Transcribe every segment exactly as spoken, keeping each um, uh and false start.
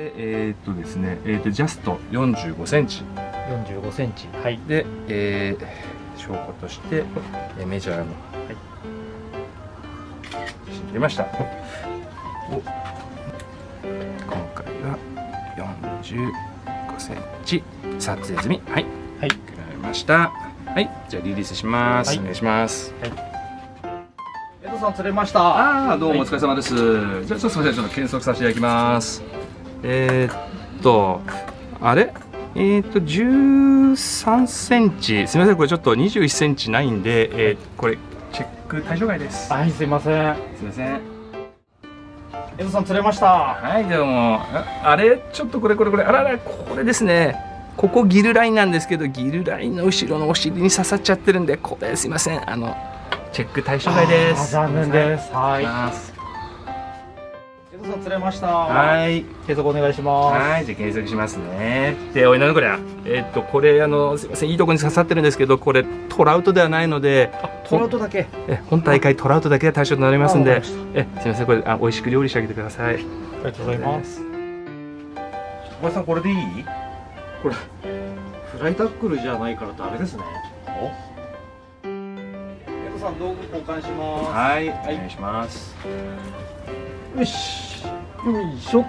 で、えー、っとですね、えー、っとジャストよんじゅうごセンチ。 よんじゅうごセンチ。はい。 で、えー、証拠として、えー、メジャーの、はい、写真撮りました。お、今回はよんじゅうごセンチ撮影済み。はい。はい。作られました。はい。じゃあリリースします。はい、お願いします。はい。 江戸さん釣れました。 ああ、どうもお疲れ様です。はい、じゃあちょっとすみません、ちょっと検索させていただきます。えー、っとあれえー、っとじゅうさんセンチ、すみません、これちょっとにじゅういっセンチないんで、えー、これチェック対象外です。 はい、すいません。 すみません。 江戸さん釣れました。 はい、どうも。あれ、ちょっとこれこれこれ、あらら、これですね。ここギルラインなんですけど、ギルラインの後ろのお尻に刺さっちゃってるんで、これすいません、あのチェック対象外です。 残念です。はい。江戸さん釣れました。 はい。 計測お願いします。 はい、じゃあ計測しますね。で、おい、なのこれ。えー、っとこれあのすいません、いいとこに刺さってるんですけど、これトラウトではないので、 トラウトだけ。え、 本大会トラウトだけが対象となりますんで、え、すみません、これあ美味しく料理してあげてください。ありがとうございます。 おばさん、これでいい？ これフライタックルじゃないからダメですね。お、江戸さん道具交換します。 はい、はい、お願いします。 よし、よいしょ。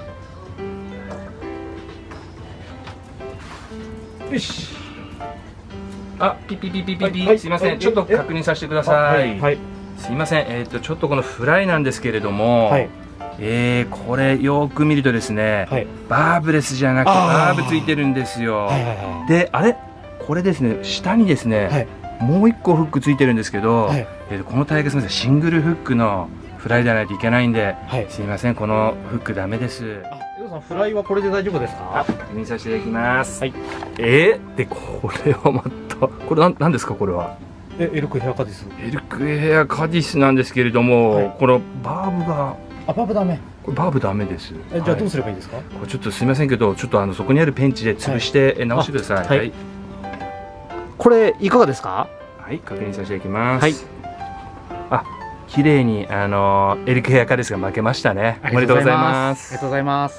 よし。 あ、ピピピピピピ、すいません、ちょっと確認させてください。はい。すいません、えっとちょっとこのフライなんですけれども、はい、えー、これよく見るとですね、はい、バーブレスじゃなくてバーブついてるんですよ。で、あれ、これですね、下にですね、はい、もう一個フックついてるんですけど、はい、えー、この大会すみません、シングルフックのフライではないといけないんで、はい、すいません、このフックダメです。 あ、江戸さん、フライはこれで大丈夫ですか？ 確認させていただきます。はい。えー、で、これはまた、これなん、なんですか、これは。 え、エルクヘアカディス。 エルクヘアカディスなんですけれども、はい、このバーブが。 あ、バーブダメ。 これバーブダメです。 え、じゃあどうすればいいですか？はい、 これちょっとすみませんけど、ちょっとあのそこにあるペンチで潰して直してください。はい。はい、 これいかがですか？ はい、確認させていただきます。はい。あ、綺麗にあのエルクヘアカディスが負けましたね。おめでとうございます。 ありがとうございます。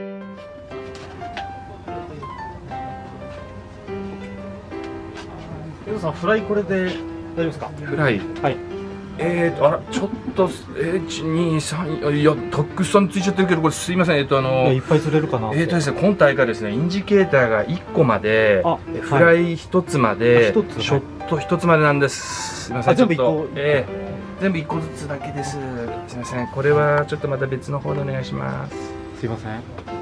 江戸さん、フライこれで大丈夫ですか？ フライ。はい。えーと、あら、ちょっと、えー、いち、に、さん、いや、たくさんついちゃってるけど、これすいません、えっと、あの。 いっぱい釣れるかな。 えーとですね、今大会ですね、インジケーターがいっこまで。フライひとつまで。ショットひとつまでなんです。すいません、ちょっと。えー、全部いっこずつだけです。すいません、これはちょっとまた別の方でお願いします。 すいません。